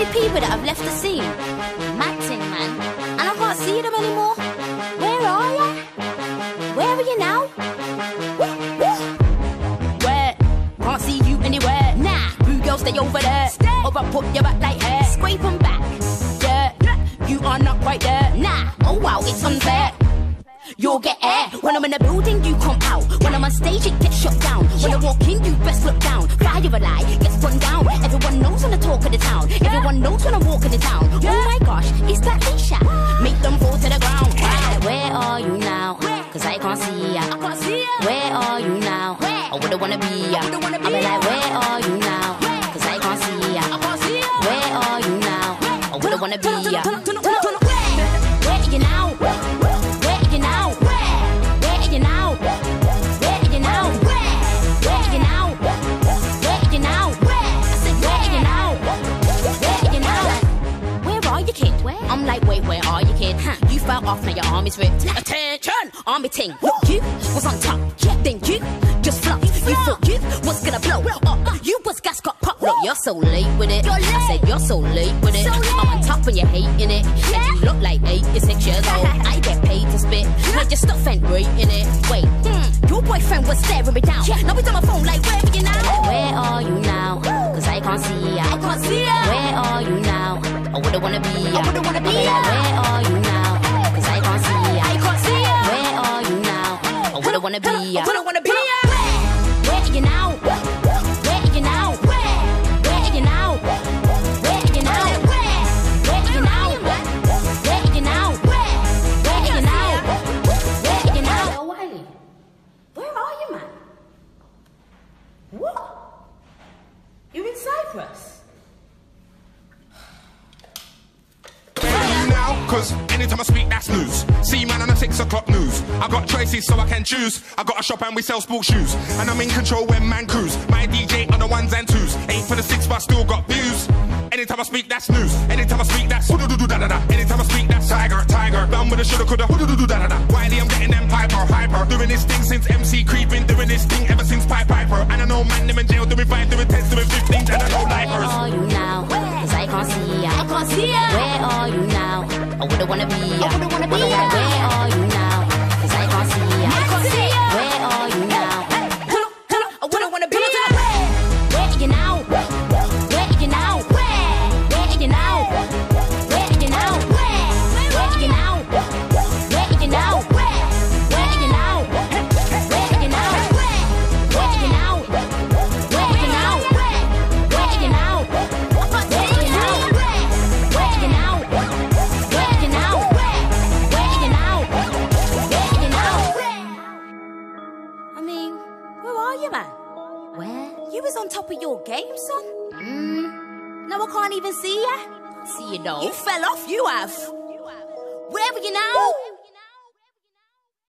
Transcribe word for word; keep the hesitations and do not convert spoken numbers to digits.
many people that have left the scene. Mad thing, man. And I can't see them anymore. Where are you? Where are you now? Where? Can't see you anywhere. Nah, boo girl, stay over there. Stay. Or I put your back like hair. Scrape 'em back. Yeah, you are not quite there. Nah, oh wow, it's unfair. You'll get air. When I'm in the building, you come out. When I'm on stage, it gets shut down. When I walk in, you best look down. Fire a lie, gets run down. Everyone knows when I talk of the town. Everyone knows when I walk in the town. Oh my gosh, is that Leisha? Make them fall to the ground. Where are you now? Cause I can't see ya. Where are you now? I wouldn't wanna be ya. I'll be like, where are you now? Cause I can't see ya. Where are you now? I wouldn't wanna be ya. Where are you now? I'm like, wait, where are you, kid? Huh? You fell off, now your arm is ripped. Attention, army ting. You was on top, then you just flopped. You thought you was gonna blow up. You was gas got popped. Look, you're so late with it. I said you're so late with it. I'm on top and you're hating it. And you look like eighty-six years old. I get paid to spit. Like your stuff ain't rating it. Wait, hmm, your boyfriend was staring me down. Now he's on my phone like, where are you now? Where are you now? Cause I can't see ya. I can't see ya. Where are you now? I wouldn't wanna be ya. I wouldn't wanna be ya. Where are you now? Cause I can't see ya. I can't see ya. Where are you now? I wouldn't wanna be ya. I wouldn't wanna be ya. Where are you now? Where are you now? Where are you now? Where are you now? Where are you now? Where are you now? Where are you now? Where are you now? Yo, Wiley, where are you, man? What? You're in Cyprus? Cause anytime I speak, that's news. See man on the six o'clock news. I got choices so I can choose. I got a shop and we sell sports shoes. And I'm in control when man cruise. My D J on the ones and twos. Ain't for the six but still got views. Anytime I speak, that's news. Anytime I speak, that's do do do da da da. Anytime I speak, that's tiger, tiger. Done with the shoulda coulda do do do da da da. Wiley, I'm getting them hyper, hyper. Doing this thing since M C creeping. Doing this thing ever since Pipe Piper. And I know man them in jail doing five, doing ten, doing fifteen. And I know lifers. Where are you now? Cause I can't see ya. I can't see ya. Where are you now? I wouldn't wanna be ya. I wouldn't wanna be ya. Where are you now? Cause I can't see ya. I can't see ya. Where are you now? I wouldn't wanna be ya. Where are you now? Where are you now? Where are you now? Where are you now? Where are you now? Where are you now? Where are you now? Where are you now? Where are you now? Where are you now? Where are you now? Where are you now? Where are you now? Where? You was on top of your game, son. Mm. Now I can't even see ya. See you though. You fell off, you have. Where are you now?